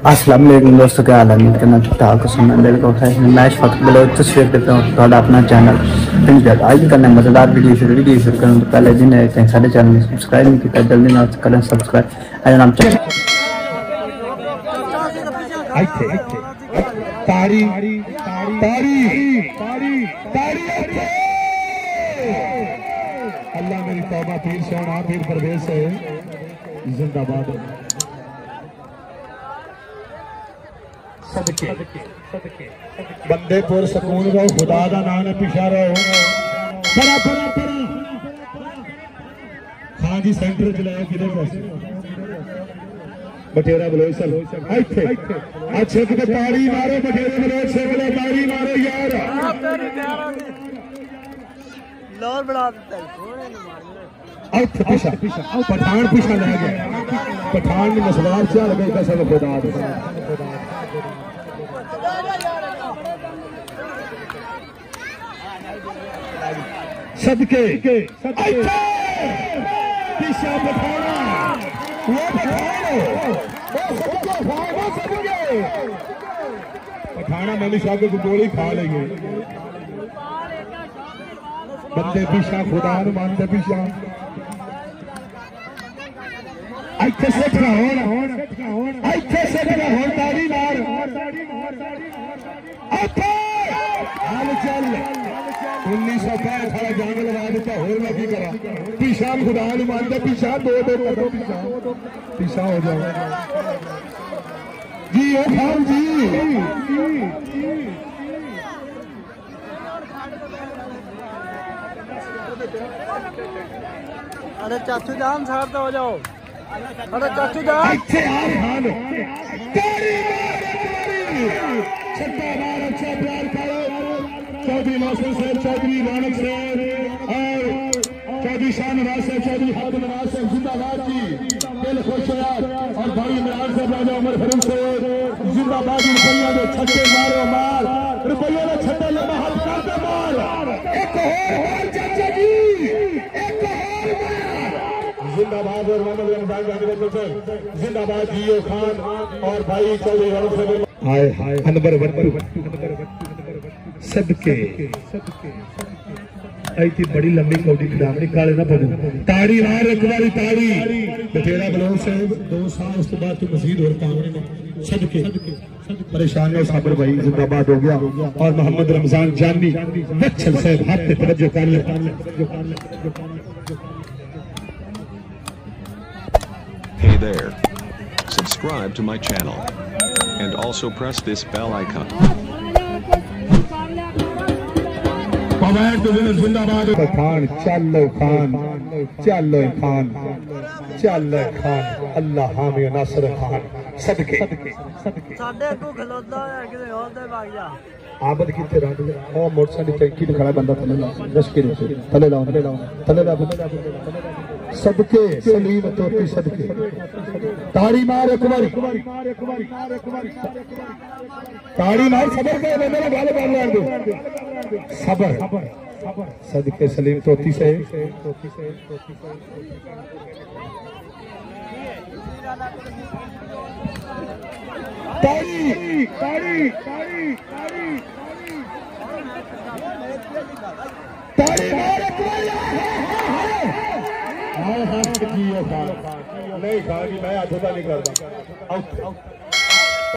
अस्सलाम वालेकुम दोस्तों, क्या हाल है? उम्मीद करना ठीक ठाक हो। सुनना दिल को खैर मैं इस वक्त बलोच तस्वीर देता हूँ थोड़ा अपना चैनल पिंजर। आज करना मज़ेदार वीडियो शुरू करूँ तो पहले जिन्हें सारे चैनल सब्सक्राइब नहीं किया जल्दी ना करें सब्सक्राइब। अरे नाम तारी तारी तारी अल्लाह मेरी तौबा पीर सोना पीर परवेज से जिंदाबाद। सदके बंदे पुर सकून रहो, खुदा का नाम है पिछा रहो। परा परा परा हाँ जी सेंटर चलाया किधर पासे बटेरा बलोच सब अच्छा कितने ताड़ी मारो बटेरा बलोच से बोले ताड़ी मारो यार। लोर बढ़ा देता है पठान पीछा ले गया, पठान ने मसवार चल गए कसम खुदा सदके पीछा पठाना वो पठाना मैंने शादी को गोली खा लेंगे बंदे पीछा खुदा न मानते पीछा ऐसे सेठना ऐसे सेठना हो ताड़ी मार हाल चल 1965 खड़ा जान लगा देता होर मैं की करा पीछा खुदा न मानते पीछा दो कदम पीछा हो जाओ जी ओ खान जी। अरे चाचू जान साथ हो जाओ। अरे चाचू जान चौधरी नासिर साहब, चौधरी रौनक साहब और चौधरी शाह नवाज साहब, चौधरी हक नवाज साहब जिंदाबाद जी दिल खुश है। और भाई इमरान साहब राजा उमर फरूक साहब जिंदाबाद। रुपया दे छक्के मारो मार रुपया दे छक्के लंबा हाथ कर दे मार एक और चाचा जी एक और जिंदाबाद। और मोहम्मद रमजान जिंदाबाद जियो खान और भाई चौधरी रौनक साहब हाय हाय अनवर सदके ऐसी बड़ी लंबी कौड़ी खिलाड़ी काले ना पड़ू ताड़ी मार एक बारी ताड़ी बटेरा बलोच साहब 2 साल उसके बाद तो मजीद और काम सदके परेशान है साबर भाई जिंदाबाद हो गया। और मोहम्मद रमजान जानी वच्छल साहब हाथ पे तवज्जो कर ले। Hey there, subscribe to my channel and also press this bell icon. जिंदाबाद खान चलो खान चलो खान चलो खान अल्लाह हामी नासर खान सदके साडे को खलोदा है किते और दे भाग जा आबद किथे रख ले ओ मोटरसाइकिल टैंकी पे खड़ा बंदा थले ला रश के नीचे थले ला सदके सलीम तोती सदके ताड़ी मार एक बारी ताड़ी मार सबर के बंदे ने गाले मार दो सबर सदके सलीम तोती से ताड़ी ताड़ी ताड़ी ताड़ी मार एक बारी नहीं खानी मैं आधोदा नहीं करता।